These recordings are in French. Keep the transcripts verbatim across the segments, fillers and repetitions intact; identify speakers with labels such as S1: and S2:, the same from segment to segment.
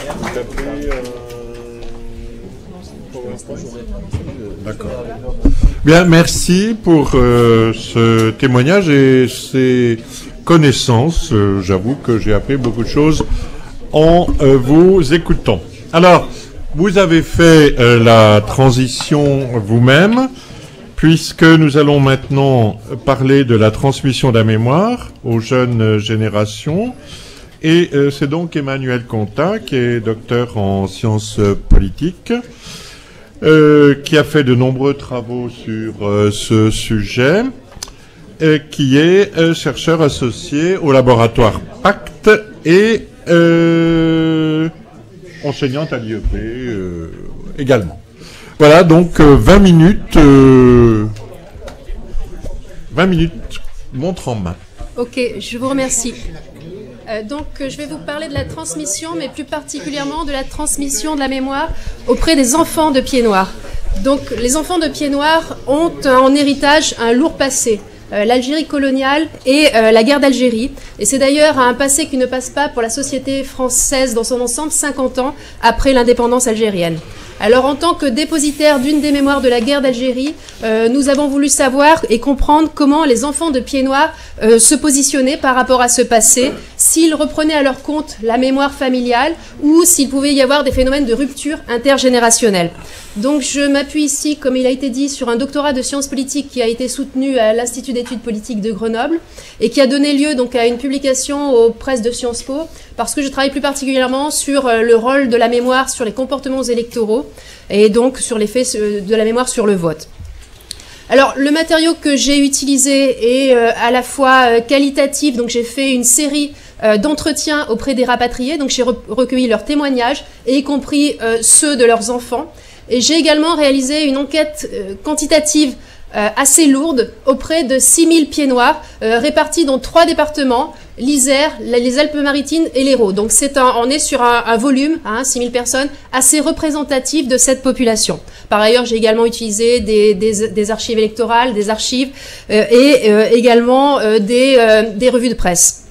S1: D'accord. Bien, merci pour euh, ce témoignage et ces connaissances. Euh, J'avoue que j'ai appris beaucoup de choses en euh, vous écoutant. Alors, vous avez fait euh, la transition vous-même, puisque nous allons maintenant parler de la transmission de la mémoire aux jeunes générations. Et euh, c'est donc Emmanuel Contat, qui est docteur en sciences politiques, euh, qui a fait de nombreux travaux sur euh, ce sujet, et qui est euh, chercheur associé au laboratoire Pacte et euh, enseignante à l'I E P euh, également. Voilà, donc euh, vingt minutes, euh, vingt minutes, montre en main.
S2: Ok, je vous remercie. Euh, donc, euh, je vais vous parler de la transmission, mais plus particulièrement de la transmission de la mémoire auprès des enfants de pieds noirs. Donc, les enfants de pieds noirs ont euh, en héritage un lourd passé. Euh, l'Algérie coloniale et euh, la guerre d'Algérie. Et c'est d'ailleurs un passé qui ne passe pas pour la société française dans son ensemble, cinquante ans après l'indépendance algérienne. Alors, en tant que dépositaire d'une des mémoires de la guerre d'Algérie, euh, nous avons voulu savoir et comprendre comment les enfants de pieds noirs euh, se positionnaient par rapport à ce passé, s'ils reprenaient à leur compte la mémoire familiale ou s'il pouvait y avoir des phénomènes de rupture intergénérationnelle. Donc, je m'appuie ici, comme il a été dit, sur un doctorat de sciences politiques qui a été soutenu à l'Institut d'études politiques de Grenoble et qui a donné lieu donc à une publication aux presses de Sciences Po, parce que je travaille plus particulièrement sur le rôle de la mémoire sur les comportements électoraux et donc sur l'effet de la mémoire sur le vote. Alors, le matériau que j'ai utilisé est euh, à la fois euh, qualitatif, donc j'ai fait une série euh, d'entretiens auprès des rapatriés, donc j'ai re recueilli leurs témoignages, et y compris euh, ceux de leurs enfants. Et j'ai également réalisé une enquête euh, quantitative euh, assez lourde auprès de six mille pieds noirs euh, répartis dans trois départements, l'Isère, les Alpes-Maritimes et l'Hérault. Donc c'est un, on est sur un, un volume, hein, six mille personnes, assez représentatif de cette population. Par ailleurs, j'ai également utilisé des, des, des archives électorales, des archives euh, et euh, également euh, des, euh, des revues de presse.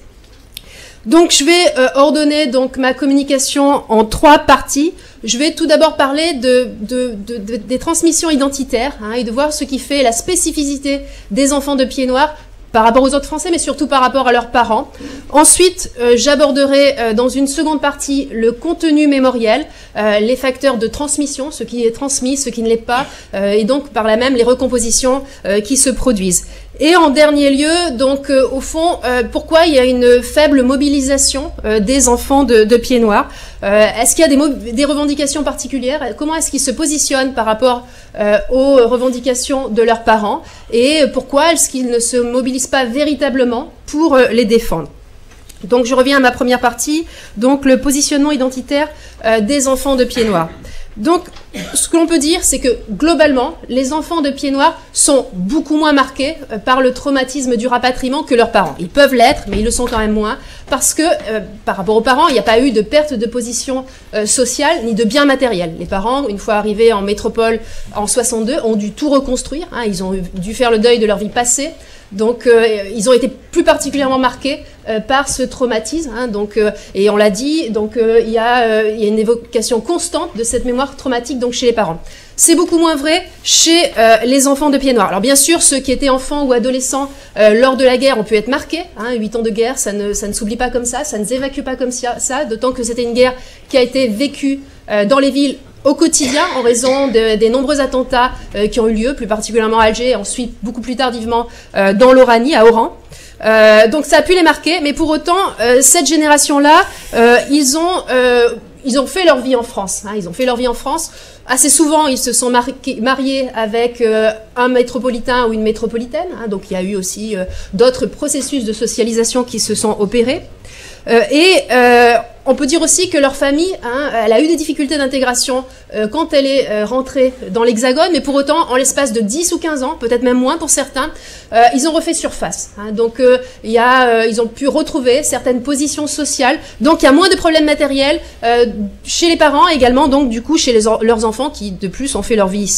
S2: Donc je vais euh, ordonner donc ma communication en trois parties. Je vais tout d'abord parler de, de, de, de, des transmissions identitaires, hein, et de voir ce qui fait la spécificité des enfants de pieds noirs par rapport aux autres Français, mais surtout par rapport à leurs parents. Ensuite, euh, j'aborderai euh, dans une seconde partie le contenu mémoriel, euh, les facteurs de transmission, ce qui est transmis, ce qui ne l'est pas, euh, et donc par là même les recompositions euh, qui se produisent. Et en dernier lieu, donc euh, au fond, euh, pourquoi il y a une faible mobilisation euh, des enfants de, de pieds noirs? euh, Est-ce qu'il y a des, des revendications particulières? Comment est-ce qu'ils se positionnent par rapport euh, aux revendications de leurs parents? Et pourquoi est-ce qu'ils ne se mobilisent pas véritablement pour euh, les défendre? Donc je reviens à ma première partie, donc le positionnement identitaire euh, des enfants de pieds noirs. Donc, ce que l'on peut dire, c'est que globalement, les enfants de pieds noirs sont beaucoup moins marqués euh, par le traumatisme du rapatriement que leurs parents. Ils peuvent l'être, mais ils le sont quand même moins, parce que euh, par rapport aux parents, il n'y a pas eu de perte de position euh, sociale ni de biens matériels. Les parents, une fois arrivés en métropole en soixante-deux, ont dû tout reconstruire, hein, ils ont dû faire le deuil de leur vie passée. Donc, euh, ils ont été plus particulièrement marqués euh, par ce traumatisme. Hein, donc, euh, et on l'a dit, donc euh, il y a, euh, il y a une évocation constante de cette mémoire traumatique donc chez les parents. C'est beaucoup moins vrai chez euh, les enfants de pieds noirs. Alors bien sûr, ceux qui étaient enfants ou adolescents euh, lors de la guerre ont pu être marqués. Hein, huit ans de guerre, ça ne, ça ne s'oublie pas comme ça, ça ne s'évacue pas comme ça, ça d'autant que c'était une guerre qui a été vécue euh, dans les villes au quotidien en raison de, des nombreux attentats euh, qui ont eu lieu, plus particulièrement à Alger, et ensuite beaucoup plus tardivement euh, dans l'Oranie, à Oran. Euh, donc ça a pu les marquer, mais pour autant, euh, cette génération-là, euh, ils ont... Euh, Ils ont fait leur vie en France. Hein, ils ont fait leur vie en France. Assez souvent, ils se sont marqués, mariés avec euh, un métropolitain ou une métropolitaine. Hein, donc, il y a eu aussi euh, d'autres processus de socialisation qui se sont opérés. Euh, et euh, on peut dire aussi que leur famille, hein, elle a eu des difficultés d'intégration euh, quand elle est euh, rentrée dans l'Hexagone, mais pour autant, en l'espace de dix ou quinze ans, peut-être même moins pour certains, euh, ils ont refait surface. Hein, donc, euh, il y a, euh, ils ont pu retrouver certaines positions sociales. Donc, il y a moins de problèmes matériels euh, chez les parents, également, donc, du coup, chez les, leurs enfants qui, de plus, ont fait leur vie ici.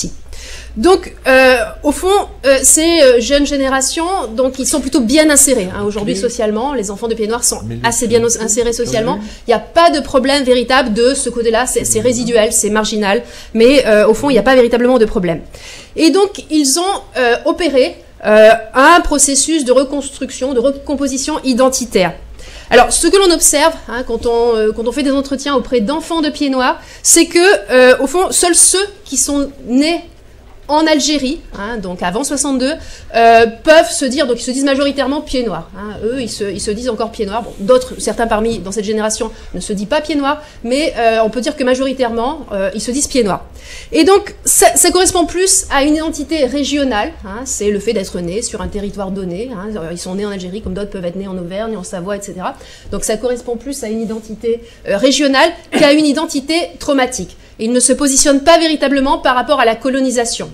S2: Donc, euh, au fond, euh, ces euh, jeunes générations, donc, ils sont plutôt bien insérés hein, aujourd'hui socialement. Les enfants de pieds noirs sont assez bien insérés socialement. Il n'y a pas de problème véritable de ce côté-là. C'est résiduel, c'est marginal, mais euh, au fond, il n'y a pas véritablement de problème. Et donc, ils ont euh, opéré euh, un processus de reconstruction, de recomposition identitaire. Alors, ce que l'on observe hein, quand, on, euh, quand on fait des entretiens auprès d'enfants de pieds noirs, c'est que, euh, au fond, seuls ceux qui sont nés en Algérie, hein, donc avant soixante-deux, euh, peuvent se dire, donc ils se disent majoritairement pieds noirs. Hein, eux, ils se, ils se disent encore pieds noirs. Bon, d'autres, certains parmi dans cette génération ne se disent pas pieds noirs, mais euh, on peut dire que majoritairement, euh, ils se disent pieds noirs. Et donc, ça, ça correspond plus à une identité régionale. Hein, c'est le fait d'être né sur un territoire donné. Hein, ils sont nés en Algérie, comme d'autres peuvent être nés en Auvergne, en Savoie, et cetera. Donc, ça correspond plus à une identité euh, régionale qu'à une identité traumatique. Et ils ne se positionnent pas véritablement par rapport à la colonisation.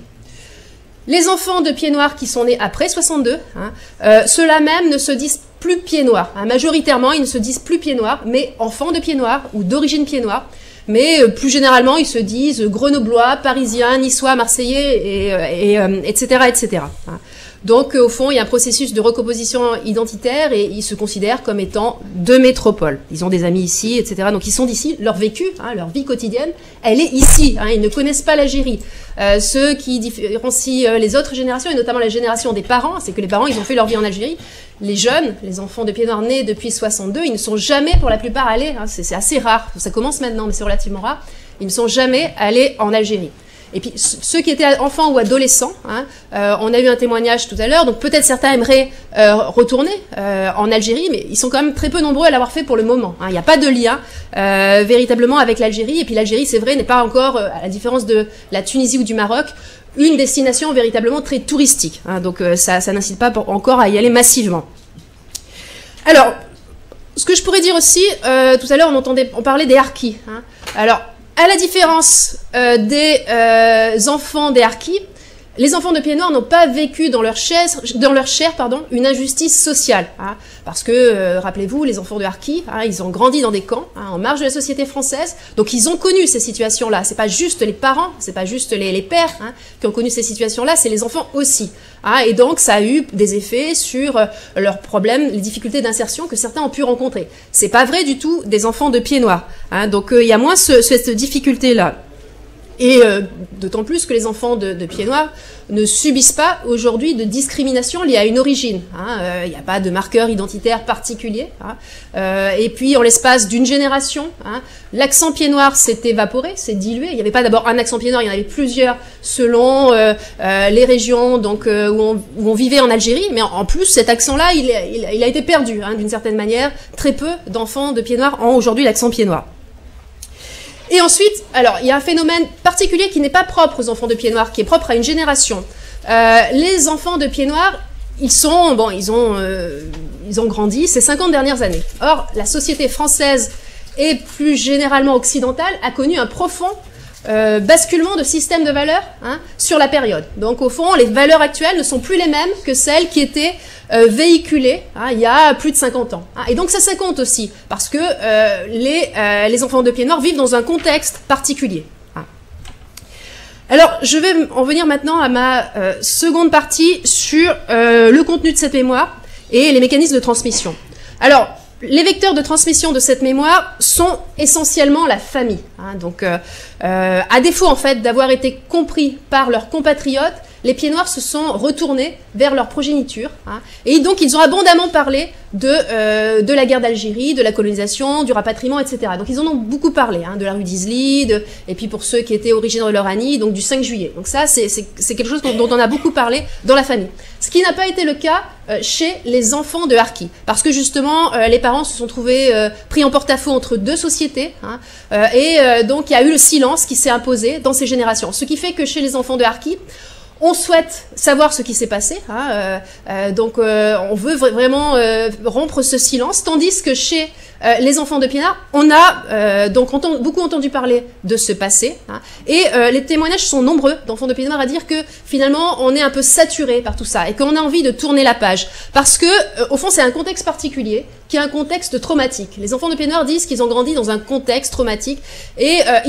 S2: Les enfants de pieds noirs qui sont nés après soixante-deux, hein, euh, ceux-là même ne se disent plus pieds noirs. Hein, majoritairement, ils ne se disent plus pieds noirs, mais enfants de pieds noirs ou d'origine pieds noirs. Mais euh, plus généralement, ils se disent grenoblois, parisiens, niçois, marseillais, et, et, euh, et cetera, et cetera. Hein. Donc, euh, au fond, il y a un processus de recomposition identitaire et ils se considèrent comme étant de métropole. Ils ont des amis ici, et cetera. Donc, ils sont d'ici. Leur vécu, hein, leur vie quotidienne, elle est ici. Hein, ils ne connaissent pas l'Algérie. Euh, ceux qui différencient euh, les autres générations, et notamment la génération des parents, c'est que les parents, ils ont fait leur vie en Algérie. Les jeunes, les enfants de pieds noirs nés depuis soixante-deux, ils ne sont jamais, pour la plupart, allés. Hein, c'est assez rare. Ça commence maintenant, mais c'est relativement rare. Ils ne sont jamais allés en Algérie. Et puis, ceux qui étaient enfants ou adolescents, hein, euh, on a eu un témoignage tout à l'heure, donc peut-être certains aimeraient euh, retourner euh, en Algérie, mais ils sont quand même très peu nombreux à l'avoir fait pour le moment. Hein. Il n'y a pas de lien euh, véritablement avec l'Algérie, et puis l'Algérie, c'est vrai, n'est pas encore, euh, à la différence de la Tunisie ou du Maroc, une destination véritablement très touristique. Hein. Donc euh, ça, ça n'incite pas pour, encore à y aller massivement. Alors, ce que je pourrais dire aussi, euh, tout à l'heure on entendait, on parlait des harkis. Hein. Alors, à la différence euh, des euh, enfants des harkis, les enfants de pieds noirs n'ont pas vécu dans leur chair, dans leur chair pardon, une injustice sociale. Hein, parce que, euh, rappelez-vous, les enfants de harkis, hein, ils ont grandi dans des camps, hein, en marge de la société française, donc ils ont connu ces situations-là. C'est pas juste les parents, c'est pas juste les, les pères hein, qui ont connu ces situations-là, c'est les enfants aussi. Hein, et donc, ça a eu des effets sur euh, leurs problèmes, les difficultés d'insertion que certains ont pu rencontrer. C'est pas vrai du tout des enfants de pieds noirs. Hein, donc, il euh, y a moins ce, cette difficulté-là. Et euh, d'autant plus que les enfants de, de pieds noirs ne subissent pas aujourd'hui de discrimination liée à une origine. Hein. Euh, il n'y a pas de marqueur identitaire particulier. Hein. Euh, et puis, en l'espace d'une génération, hein, l'accent pied noir s'est évaporé, s'est dilué. Il n'y avait pas d'abord un accent pied noir, il y en avait plusieurs selon euh, euh, les régions donc, euh, où, on, où on vivait en Algérie. Mais en, en plus, cet accent-là, il, il, il a été perdu hein, d'une certaine manière. Très peu d'enfants de pieds noirs ont aujourd'hui l'accent pied noir. Et ensuite, alors, il y a un phénomène particulier qui n'est pas propre aux enfants de pieds noirs, qui est propre à une génération. Euh, les enfants de pieds noirs, ils sont, bon, ils ont, euh, ils ont grandi ces cinquante dernières années. Or, la société française et plus généralement occidentale a connu un profond euh, basculement de système de valeurs hein, sur la période. Donc, au fond, les valeurs actuelles ne sont plus les mêmes que celles qui étaient Euh, véhiculé hein, il y a plus de cinquante ans. Hein. Et donc ça, ça compte aussi, parce que euh, les, euh, les enfants de pieds noirs vivent dans un contexte particulier. Hein. Alors, je vais en venir maintenant à ma euh, seconde partie sur euh, le contenu de cette mémoire et les mécanismes de transmission. Alors, les vecteurs de transmission de cette mémoire sont essentiellement la famille. Hein. Donc, euh, euh, à défaut en fait d'avoir été compris par leurs compatriotes, les pieds noirs se sont retournés vers leur progéniture. Hein, et donc, ils ont abondamment parlé de, euh, de la guerre d'Algérie, de la colonisation, du rapatriement, et cetera. Donc, ils en ont beaucoup parlé, hein, de la rue d'Isly, de, et puis pour ceux qui étaient originaires de l'Oranie, donc du cinq juillet. Donc ça, c'est quelque chose dont, dont on a beaucoup parlé dans la famille. Ce qui n'a pas été le cas euh, chez les enfants de harkis. Parce que justement, euh, les parents se sont trouvés euh, pris en porte-à-faux entre deux sociétés. Hein, euh, et euh, donc, il y a eu le silence qui s'est imposé dans ces générations. Ce qui fait que chez les enfants de harkis, on souhaite savoir ce qui s'est passé, hein, euh, euh, donc euh, on veut vraiment euh, rompre ce silence, tandis que chez euh, les enfants de pieds noirs, on a euh, donc entend, beaucoup entendu parler de ce passé, hein, et euh, les témoignages sont nombreux d'enfants de pieds noirs à dire que finalement on est un peu saturé par tout ça et qu'on a envie de tourner la page, parce que euh, au fond c'est un contexte particulier qui est un contexte traumatique. Les enfants de pieds noirs disent qu'ils ont grandi dans un contexte traumatique et euh, ils sont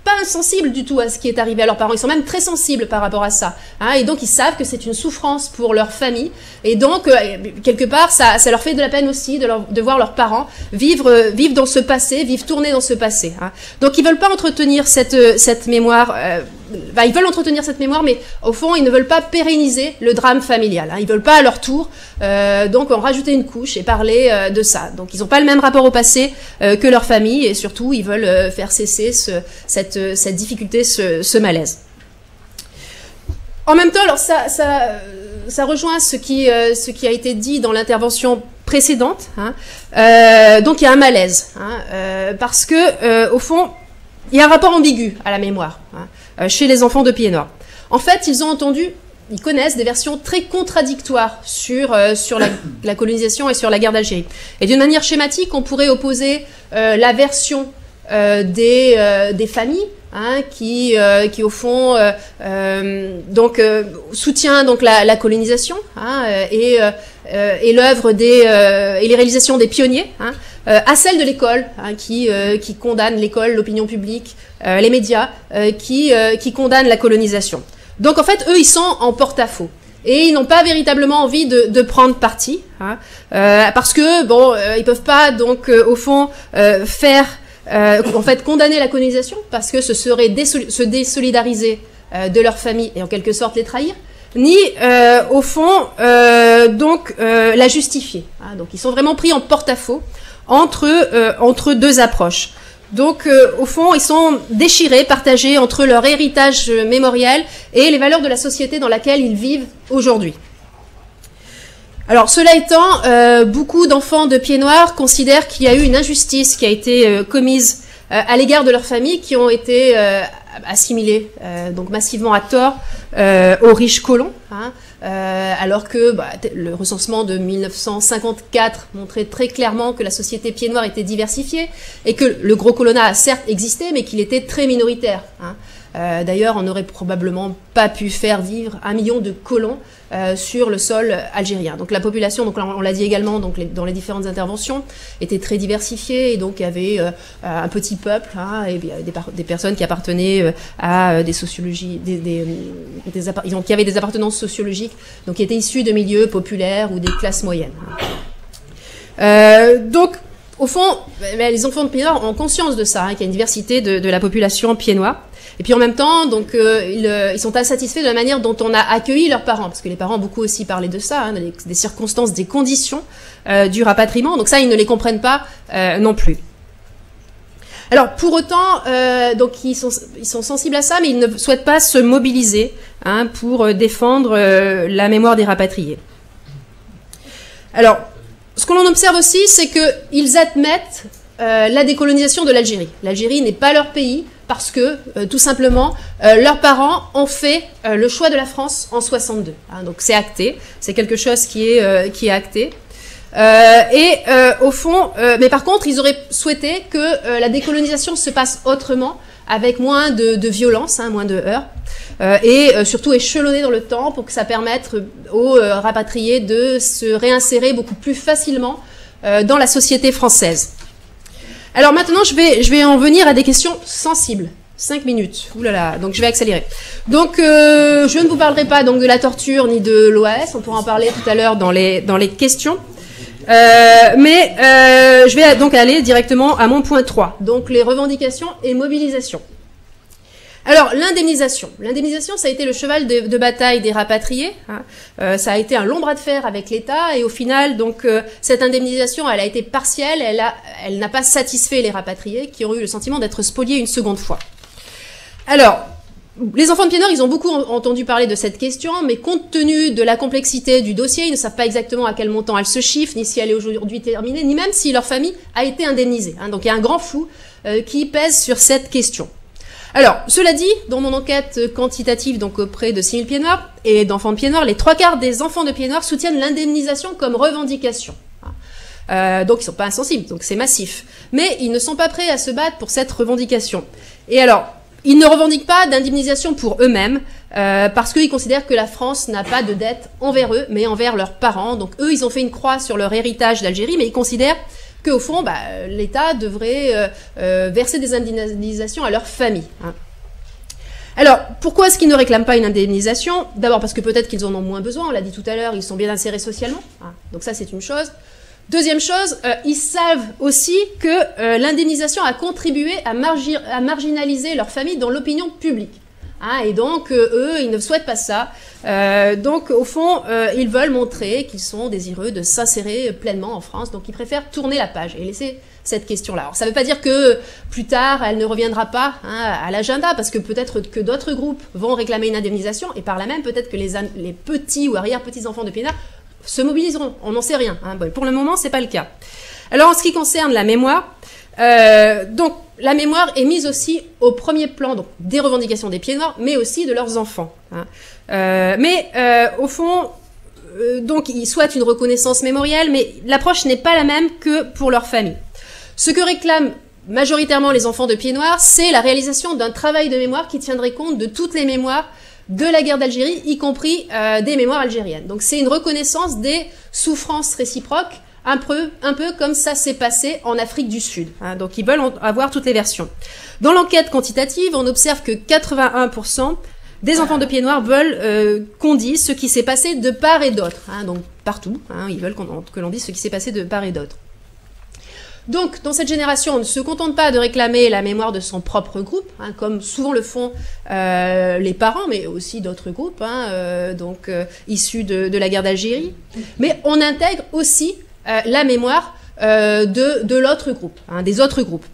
S2: pas insensibles du tout à ce qui est arrivé à leurs parents. Ils sont même très sensibles par rapport à ça. Hein, et donc, ils savent que c'est une souffrance pour leur famille. Et donc, euh, quelque part, ça, ça leur fait de la peine aussi de, leur, de voir leurs parents vivre, euh, vivre dans ce passé, vivre tourner dans ce passé. Hein. Donc, ils veulent pas entretenir cette, cette mémoire. Euh, bah, ils veulent entretenir cette mémoire, mais au fond, ils ne veulent pas pérenniser le drame familial. Hein. Ils veulent pas à leur tour, euh, donc, en rajouter une couche et parler euh, de ça. Donc, ils n'ont pas le même rapport au passé euh, que leur famille, et surtout, ils veulent euh, faire cesser ce, cette cette difficulté, ce, ce malaise. En même temps, alors ça, ça, ça rejoint ce qui, euh, ce qui a été dit dans l'intervention précédente. Hein. Euh, donc il y a un malaise, hein, euh, parce que euh, au fond, il y a un rapport ambigu à la mémoire, hein, euh, chez les enfants de Pied-Noir. En fait, ils ont entendu, ils connaissent des versions très contradictoires sur, euh, sur la, la colonisation et sur la guerre d'Algérie. Et d'une manière schématique, on pourrait opposer euh, la version Euh, des, euh, des familles, hein, qui, euh, qui au fond euh, euh, donc euh, soutient donc la, la colonisation, hein, et, euh, et l'œuvre des euh, et les réalisations des pionniers, hein, euh, à celle de l'école, hein, qui euh, qui condamne l'école, l'opinion publique, euh, les médias, euh, qui euh, qui condamnent la colonisation. Donc en fait, eux, ils sont en porte-à-faux. Et ils n'ont pas véritablement envie de, de prendre parti, hein, euh, parce que bon, euh, ils peuvent pas donc euh, au fond euh, faire Euh, en fait, condamner la colonisation, parce que ce serait désol se désolidariser euh, de leur famille et en quelque sorte les trahir, ni euh, au fond euh, donc euh, la justifier. Hein. Donc ils sont vraiment pris en porte-à-faux entre euh, entre deux approches. Donc euh, au fond, ils sont déchirés, partagés entre leur héritage mémoriel et les valeurs de la société dans laquelle ils vivent aujourd'hui. Alors, cela étant, euh, beaucoup d'enfants de Pied-Noir considèrent qu'il y a eu une injustice qui a été euh, commise euh, à l'égard de leurs familles, qui ont été euh, assimilées euh, donc massivement à tort euh, aux riches colons, hein, euh, alors que bah, le recensement de mille neuf cent cinquante-quatre montrait très clairement que la société Pied-Noir était diversifiée et que le gros colonnat a certes existé, mais qu'il était très minoritaire. Hein. Euh, D'ailleurs, on n'aurait probablement pas pu faire vivre un million de colons euh, sur le sol algérien. Donc la population, donc on l'a dit également, donc les, dans les différentes interventions, était très diversifiée, et donc il y avait euh, un petit peuple, hein, et des, des personnes qui appartenaient euh, à des sociologies, des, des, des donc, qui avaient des appartenances sociologiques, donc qui étaient issues de milieux populaires ou des classes moyennes. Euh, donc au fond, les enfants de Pied-Noir ont conscience de ça, hein, qu'il y a une diversité de, de la population Pied-Noir. Et puis en même temps, donc euh, ils, euh, ils sont insatisfaits de la manière dont on a accueilli leurs parents, parce que les parents ont beaucoup aussi parlé de ça, hein, des, des circonstances, des conditions euh, du rapatriement. Donc ça, ils ne les comprennent pas euh, non plus. Alors pour autant, euh, donc ils sont, ils sont sensibles à ça, mais ils ne souhaitent pas se mobiliser, hein, pour défendre euh, la mémoire des rapatriés. Alors, ce que l'on observe aussi, c'est qu'ils admettent euh, la décolonisation de l'Algérie. L'Algérie n'est pas leur pays, parce que, euh, tout simplement, euh, leurs parents ont fait euh, le choix de la France en soixante-deux. Hein, donc c'est acté, c'est quelque chose qui est, euh, qui est acté. Euh, et euh, au fond, euh, mais par contre, ils auraient souhaité que euh, la décolonisation se passe autrement, avec moins de, de violence, hein, moins de heurts, euh, et euh, surtout échelonné dans le temps pour que ça permette aux euh, rapatriés de se réinsérer beaucoup plus facilement euh, dans la société française. Alors maintenant, je vais, je vais en venir à des questions sensibles. Cinq minutes. Ouh là là, donc je vais accélérer. Donc, euh, je ne vous parlerai pas donc de la torture ni de l'O A S. On pourra en parler tout à l'heure dans les, dans les questions. Euh, mais euh, je vais donc aller directement à mon point trois. Donc, les revendications et mobilisations. Alors, l'indemnisation. L'indemnisation, ça a été le cheval de, de bataille des rapatriés. Hein. Euh, ça a été un long bras de fer avec l'État, et au final, donc, euh, cette indemnisation, elle a été partielle, elle a, elle n'a pas satisfait les rapatriés, qui ont eu le sentiment d'être spoliés une seconde fois. Alors, les enfants de Pied-Noir, ils ont beaucoup entendu parler de cette question, mais compte tenu de la complexité du dossier, ils ne savent pas exactement à quel montant elle se chiffre, ni si elle est aujourd'hui terminée, ni même si leur famille a été indemnisée. Hein. Donc, il y a un grand flou euh, qui pèse sur cette question. Alors, cela dit, dans mon enquête quantitative donc auprès de six mille Pieds-Noirs et d'enfants de Pied-Noir, les trois quarts des enfants de Pied-Noir soutiennent l'indemnisation comme revendication. Euh, donc, ils ne sont pas insensibles, donc c'est massif. Mais ils ne sont pas prêts à se battre pour cette revendication. Et alors, ils ne revendiquent pas d'indemnisation pour eux-mêmes, euh, parce qu'ils considèrent que la France n'a pas de dette envers eux, mais envers leurs parents. Donc, eux, ils ont fait une croix sur leur héritage d'Algérie, mais ils considèrent qu'au fond, bah, l'État devrait euh, euh, verser des indemnisations à leurs familles. Hein. Alors, pourquoi est-ce qu'ils ne réclament pas une indemnisation? D'abord parce que peut-être qu'ils en ont moins besoin, on l'a dit tout à l'heure, ils sont bien insérés socialement, hein. Donc ça c'est une chose. Deuxième chose, euh, ils savent aussi que euh, l'indemnisation a contribué à, margi à marginaliser leur famille dans l'opinion publique. Hein, et donc, euh, eux, ils ne souhaitent pas ça. Euh, donc, au fond, euh, ils veulent montrer qu'ils sont désireux de s'insérer pleinement en France. Donc, ils préfèrent tourner la page et laisser cette question-là. Alors, ça ne veut pas dire que plus tard, elle ne reviendra pas hein, à l'agenda, parce que peut-être que d'autres groupes vont réclamer une indemnisation, et par là même, peut-être que les, les petits ou arrière-petits-enfants de Pieds-Noirs se mobiliseront. On n'en sait rien. Hein. Bon, pour le moment, c'est pas le cas. Alors, en ce qui concerne la mémoire, euh, donc, la mémoire est mise aussi au premier plan donc, des revendications des Pieds-Noirs, mais aussi de leurs enfants. Hein. Euh, mais euh, au fond, euh, donc ils souhaitent une reconnaissance mémorielle, mais l'approche n'est pas la même que pour leur famille. Ce que réclament majoritairement les enfants de Pieds-Noirs, c'est la réalisation d'un travail de mémoire qui tiendrait compte de toutes les mémoires de la guerre d'Algérie, y compris euh, des mémoires algériennes. Donc c'est une reconnaissance des souffrances réciproques, un peu, un peu comme ça s'est passé en Afrique du Sud. Hein, donc ils veulent avoir toutes les versions. Dans l'enquête quantitative, on observe que quatre-vingt-un pour cent des enfants de Pieds-Noirs veulent euh, qu'on dise ce qui s'est passé de part et d'autre. Hein, donc partout, hein, ils veulent qu'on, que l'on dise ce qui s'est passé de part et d'autre. Donc, dans cette génération, on ne se contente pas de réclamer la mémoire de son propre groupe, hein, comme souvent le font euh, les parents, mais aussi d'autres groupes, hein, euh, donc euh, issus de, de la guerre d'Algérie. Mais on intègre aussi Euh, la mémoire euh, de, de l'autre groupe, hein, des autres groupes.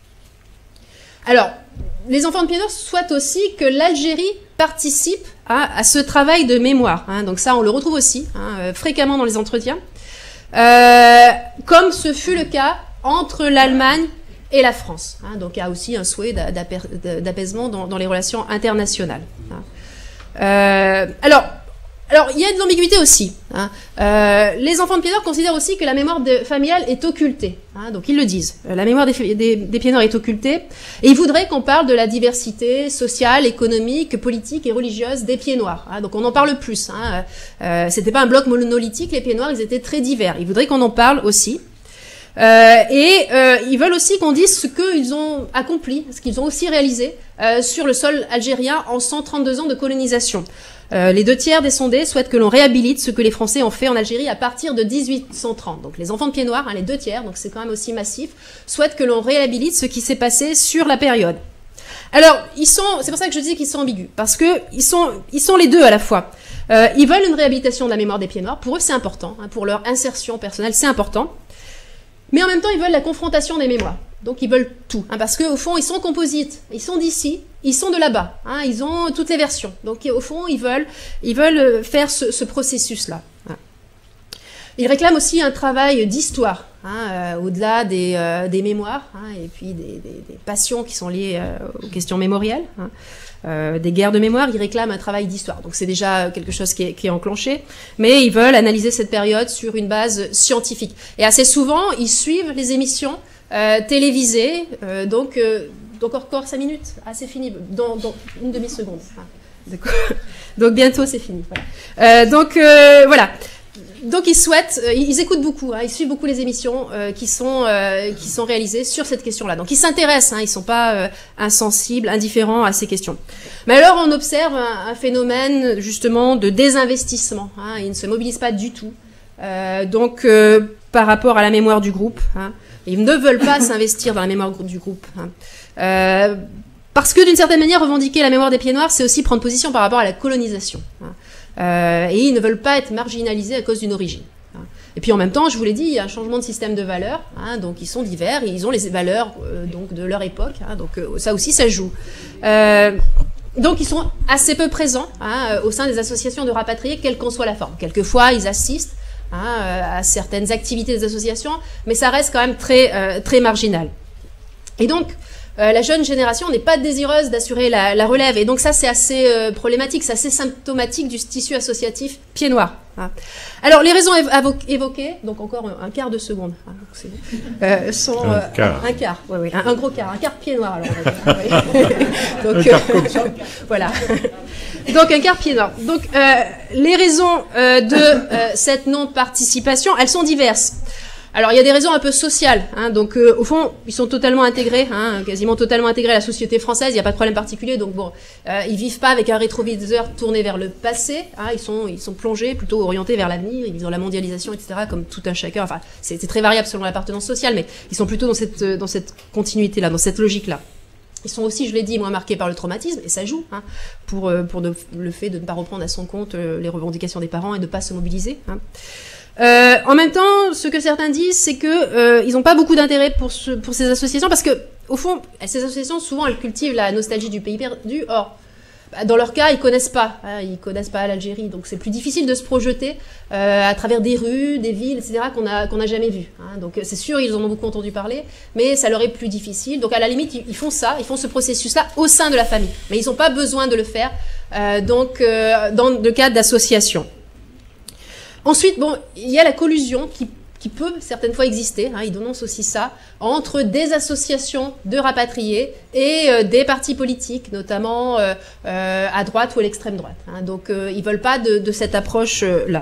S2: Alors, les enfants de Pieds-Noirs souhaitent aussi que l'Algérie participe hein, à ce travail de mémoire. Hein, donc ça, on le retrouve aussi hein, euh, fréquemment dans les entretiens, euh, comme ce fut le cas entre l'Allemagne et la France. Hein, donc il y a aussi un souhait d'apaisement dans, dans les relations internationales. Hein. Euh, alors, Alors, il y a de l'ambiguïté aussi. Hein. Euh, les enfants de Pieds-Noirs considèrent aussi que la mémoire de, familiale est occultée. Hein, donc, ils le disent. La mémoire des, des, des Pieds-Noirs est occultée. Et ils voudraient qu'on parle de la diversité sociale, économique, politique et religieuse des Pieds-Noirs. Hein, donc, on en parle plus. Hein. Euh, c'était pas un bloc monolithique, les Pieds-Noirs, ils étaient très divers. Ils voudraient qu'on en parle aussi. Euh, et euh, ils veulent aussi qu'on dise ce qu'ils ont accompli, ce qu'ils ont aussi réalisé euh, sur le sol algérien en cent trente-deux ans de colonisation. Euh, les deux tiers des sondés souhaitent que l'on réhabilite ce que les Français ont fait en Algérie à partir de mille huit cent trente. Donc les enfants de Pieds-Noirs, hein, les deux tiers, donc c'est quand même aussi massif, souhaitent que l'on réhabilite ce qui s'est passé sur la période. Alors, ils sont, c'est pour ça que je dis qu'ils sont ambigus, parce que ils sont, ils sont les deux à la fois. Euh, ils veulent une réhabilitation de la mémoire des Pieds-Noirs, pour eux c'est important, hein, pour leur insertion personnelle c'est important. Mais en même temps, ils veulent la confrontation des mémoires. Donc, ils veulent tout. Hein, parce qu'au fond, ils sont composites. Ils sont d'ici. Ils sont de là-bas. Hein, ils ont toutes les versions. Donc, au fond, ils veulent, ils veulent faire ce, ce processus-là. Hein. Ils réclament aussi un travail d'histoire, hein, euh, au-delà des, euh, des mémoires, hein, et puis des, des, des passions qui sont liées euh, aux questions mémorielles, hein, euh, des guerres de mémoire. Ils réclament un travail d'histoire. Donc c'est déjà quelque chose qui est, qui est enclenché, mais ils veulent analyser cette période sur une base scientifique. Et assez souvent, ils suivent les émissions euh, télévisées, euh, donc, euh, donc encore cinq minutes, ah c'est fini, dans, dans une demi-seconde. Ah, d'accord. Donc bientôt c'est fini. Voilà. Euh, donc euh, voilà. Donc ils souhaitent, euh, ils écoutent beaucoup, hein, ils suivent beaucoup les émissions euh, qui sont euh, qui sont réalisées sur cette question-là. Donc ils s'intéressent, hein, ils sont pas euh, insensibles, indifférents à ces questions. Mais alors on observe un, un phénomène justement de désinvestissement. Hein, ils ne se mobilisent pas du tout. Euh, donc euh, par rapport à la mémoire du groupe, hein, ils ne veulent pas s'investir dans la mémoire du groupe. Hein. Euh, parce que d'une certaine manière, revendiquer la mémoire des Pieds-Noirs, c'est aussi prendre position par rapport à la colonisation. Hein. Euh, et ils ne veulent pas être marginalisés à cause d'une origine. Hein. Et puis en même temps, je vous l'ai dit, il y a un changement de système de valeurs, hein, donc ils sont divers, et ils ont les valeurs euh, donc de leur époque, hein, donc euh, ça aussi ça joue. Euh, donc ils sont assez peu présents hein, au sein des associations de rapatriés, quelle qu'en soit la forme. Quelquefois, ils assistent hein, à certaines activités des associations, mais ça reste quand même très, euh, très marginal. Et donc, Euh, la jeune génération n'est pas désireuse d'assurer la, la relève. Et donc ça, c'est assez euh, problématique, c'est assez symptomatique du tissu associatif Pieds-Noirs. Hein. Alors, les raisons évoquées, donc encore un, un quart de seconde, hein, donc euh, sont...
S1: Un
S2: euh,
S1: quart.
S2: Un, un quart, oui, oui, un, un gros quart, un quart Pieds-Noirs, alors. On va dire, oui. Donc,
S1: un quart comme ça.
S2: Voilà. Donc, un quart Pieds-Noirs. Donc, euh, les raisons euh, de euh, cette non-participation, elles sont diverses. Alors il y a des raisons un peu sociales, hein, donc euh, au fond ils sont totalement intégrés, hein, quasiment totalement intégrés à la société française, il n'y a pas de problème particulier, donc bon, euh, ils vivent pas avec un rétroviseur tourné vers le passé, hein, ils sont ils sont plongés, plutôt orientés vers l'avenir, ils vivent dans la mondialisation, et cetera, comme tout un chacun, enfin c'est très variable selon l'appartenance sociale, mais ils sont plutôt dans cette, dans cette continuité-là, dans cette logique-là. Ils sont aussi, je l'ai dit, moins marqués par le traumatisme, et ça joue, hein, pour, pour de, le fait de ne pas reprendre à son compte euh, les revendications des parents et de ne pas se mobiliser, hein. Euh, en même temps, ce que certains disent, c'est que euh, ils n'ont pas beaucoup d'intérêt pour, ce, pour ces associations, parce que, au fond, ces associations, souvent, elles cultivent la nostalgie du pays perdu. Or, bah, dans leur cas, ils connaissent pas, hein, ils connaissent pas l'Algérie, donc c'est plus difficile de se projeter euh, à travers des rues, des villes, et cetera, qu'on a qu'on n'a jamais vues, hein. Donc c'est sûr, ils en ont beaucoup entendu parler, mais ça leur est plus difficile. Donc à la limite, ils, ils font ça, ils font ce processus-là au sein de la famille, mais ils n'ont pas besoin de le faire, euh, donc euh, dans le cadre d'associations. Ensuite, bon, il y a la collusion qui, qui peut certaines fois exister, hein, ils dénoncent aussi ça, entre des associations de rapatriés et euh, des partis politiques, notamment euh, euh, à droite ou à l'extrême droite, hein. Donc euh, ils veulent pas de, de cette approche-là.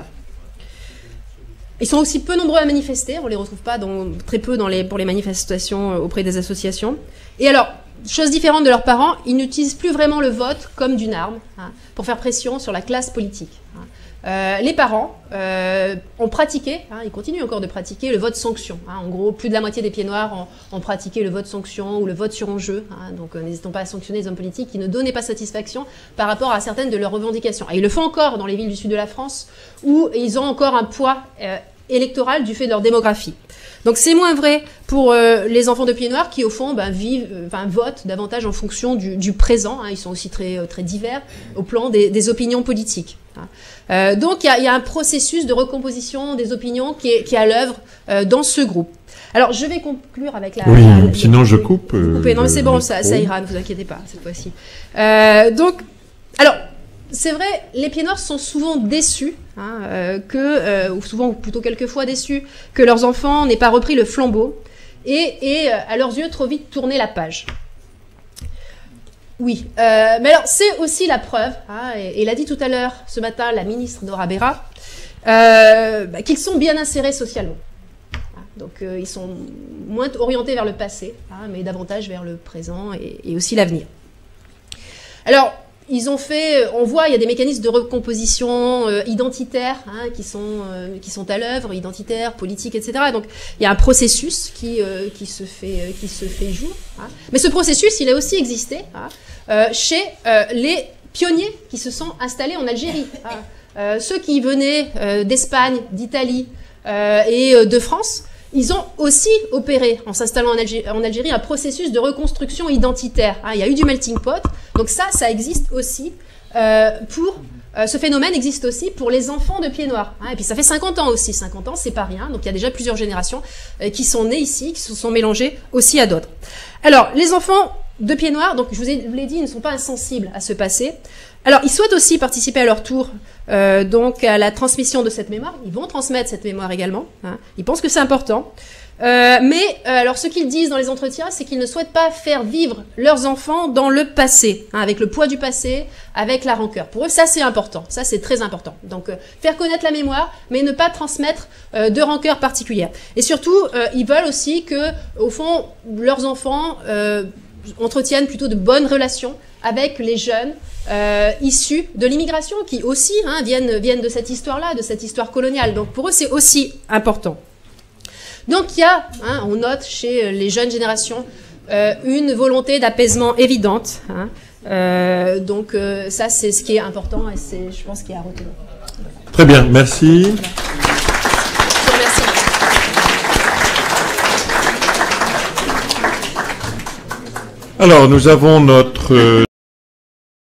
S2: Ils sont aussi peu nombreux à manifester, on les retrouve pas dans, très peu dans les, pour les manifestations auprès des associations. Et alors, chose différente de leurs parents, ils n'utilisent plus vraiment le vote comme d'une arme, hein, pour faire pression sur la classe politique, hein. Euh, les parents euh, ont pratiqué, hein, ils continuent encore de pratiquer le vote sanction, hein. En gros, plus de la moitié des pieds noirs ont, ont pratiqué le vote sanction ou le vote sur enjeu, hein. Donc euh, n'hésitons pas à sanctionner les hommes politiques qui ne donnaient pas satisfaction par rapport à certaines de leurs revendications. Et ils le font encore dans les villes du sud de la France, où ils ont encore un poids euh, électoral du fait de leur démographie. Donc c'est moins vrai pour euh, les enfants de pieds noirs qui au fond ben, vivent, euh, enfin, votent davantage en fonction du, du présent, hein. Ils sont aussi très, très divers au plan des, des opinions politiques, hein. Euh, donc il y, y a un processus de recomposition des opinions qui est, qui est à l'œuvre euh, dans ce groupe. Alors je vais conclure avec la...
S1: Oui,
S2: la, la
S1: sinon je coupe. Euh,
S2: couper. Non mais c'est bon, ça, ça ira, ne vous inquiétez pas cette fois-ci. Euh, donc, alors... C'est vrai, les pieds noirs sont souvent déçus, hein, euh, que, euh, ou souvent, ou plutôt quelquefois déçus, que leurs enfants n'aient pas repris le flambeau et, et euh, à leurs yeux, trop vite tourné la page. Oui, euh, mais alors c'est aussi la preuve, hein, et, et l'a dit tout à l'heure, ce matin, la ministre Nora Berra, euh, bah, qu'ils sont bien insérés socialement. Donc euh, ils sont moins orientés vers le passé, hein, mais davantage vers le présent et, et aussi l'avenir. Alors, ils ont fait, on voit, il y a des mécanismes de recomposition euh, identitaire, hein, qui sont euh, qui sont à l'œuvre, identitaires, politiques, et cetera. Donc il y a un processus qui euh, qui se fait euh, qui se fait jour. Hein. Mais ce processus, il a aussi existé, hein, euh, chez euh, les pionniers qui se sont installés en Algérie. Hein. Euh, ceux qui venaient euh, d'Espagne, d'Italie euh, et euh, de France. Ils ont aussi opéré, en s'installant en Algérie, en Algérie, un processus de reconstruction identitaire. Hein, il y a eu du melting pot, donc ça, ça existe aussi euh, pour... Euh, ce phénomène existe aussi pour les enfants de pieds noirs. Hein, et puis ça fait cinquante ans aussi. cinquante ans, c'est pas rien. Donc il y a déjà plusieurs générations euh, qui sont nées ici, qui se sont mélangées aussi à d'autres. Alors, les enfants de pieds noirs, donc je vous l'ai dit, ils ne sont pas insensibles à ce passé. Alors, ils souhaitent aussi participer à leur tour euh, donc à la transmission de cette mémoire. Ils vont transmettre cette mémoire également. Hein. Ils pensent que c'est important. Euh, mais euh, alors, ce qu'ils disent dans les entretiens, c'est qu'ils ne souhaitent pas faire vivre leurs enfants dans le passé, hein, avec le poids du passé, avec la rancœur. Pour eux, ça c'est important. Ça c'est très important. Donc, euh, faire connaître la mémoire, mais ne pas transmettre euh, de rancœur particulière. Et surtout, euh, ils veulent aussi que, au fond, leurs enfants euh, entretiennent plutôt de bonnes relations avec les jeunes euh, issus de l'immigration, qui aussi hein, viennent, viennent de cette histoire-là, de cette histoire coloniale. Donc pour eux, c'est aussi important. Donc il y a, hein, on note chez les jeunes générations, euh, une volonté d'apaisement évidente. Hein. Euh, donc euh, ça, c'est ce qui est important et c'est, je pense, ce qui est à retenir.
S1: Très bien, merci.
S2: Je vous remercie.
S1: Alors, nous avons notre...